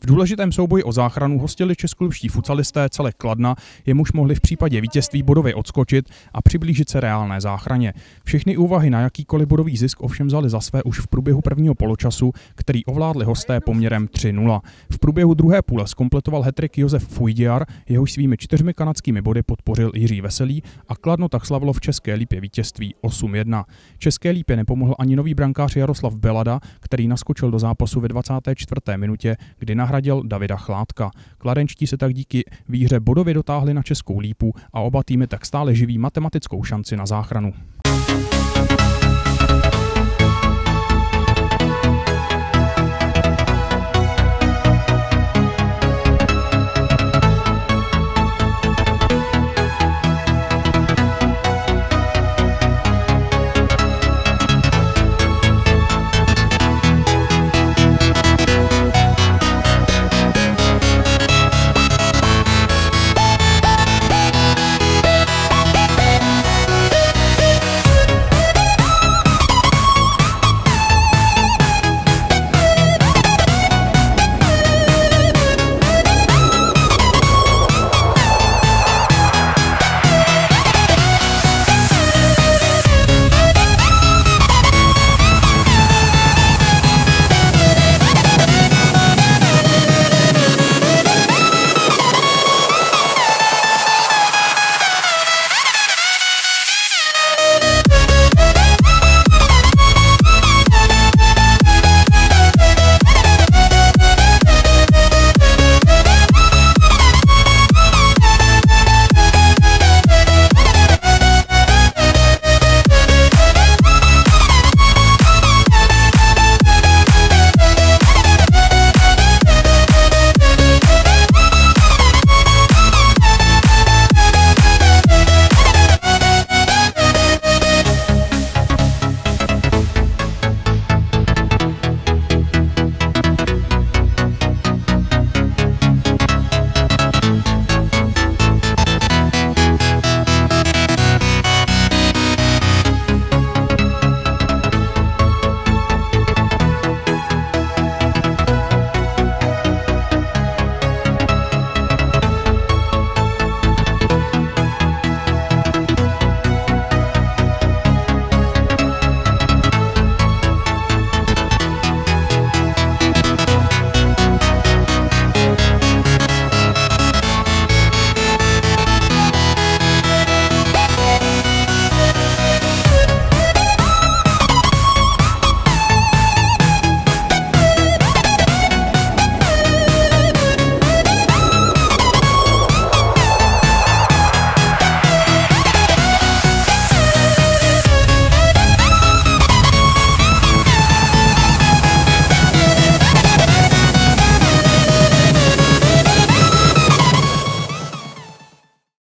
V důležitém souboji o záchranu hostili českolipští futsalisté Celek Kladna, jemuž mohli v případě vítězství bodově odskočit a přiblížit se reálné záchraně. Všechny úvahy na jakýkoliv bodový zisk ovšem vzali za své už v průběhu prvního poločasu, který ovládli hosté poměrem 3-0. V průběhu druhé půle zkompletoval hat-trick Josef Fujdiar, jehož svými 4 kanadskými body podpořil Jiří Veselý a Kladno tak slavilo v České Lípě vítězství 8-1. České Lípě nepomohl ani nový brankář Jaroslav Belada, který naskočil do zápasu ve 24. minutě, kdy nahradil Davida Chládka. Kladenčtí se tak díky výhře bodově dotáhli na Českou Lípu a oba týmy tak stále živí matematickou šanci na záchranu.